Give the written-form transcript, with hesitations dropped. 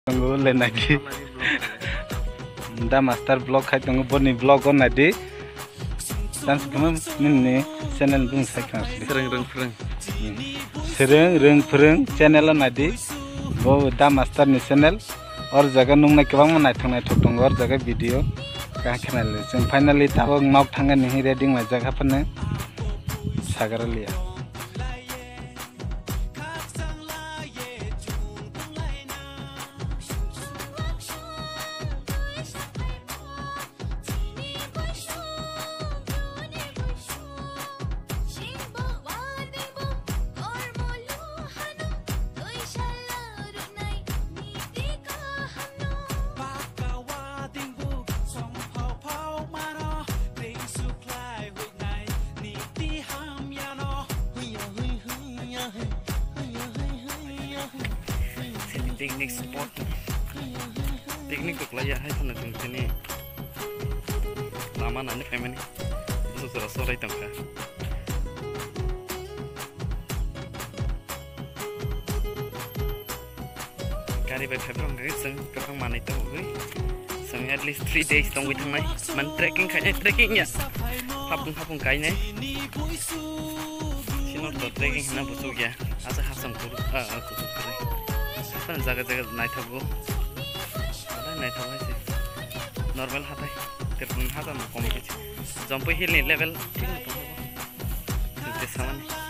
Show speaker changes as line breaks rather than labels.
Tunggu lagi. Da master blog khai tunggu boni blog on nadi. Dan sebelum ini channel bung saya kan. Sereng channel on nadi. Bo da master ni channel. Or jaga nung na kebang mana thang na thotong or jaga video. Kah channel. Jeng finally tahu nok thangan ni reading na jaga pana. Sagar liya.
Picnic spot, picnic tu kelaya hai sana tu sini. Lama nanya kami ni, susah sorai tangka. Kari berfebruari gay sang kakang mana itu gay, sang at least 3 days tunggu tang nai, man trekking kaya trekkingnya, hapung kaya nai. Sino tu trekking na busuk ya, asa hasam kuru, kusuk kuru. Jaga-jaga naik tahu, ada naik tahu sih. Normal hatai, terpun hata mau kompetisi. Jump hill level, itu sama nih.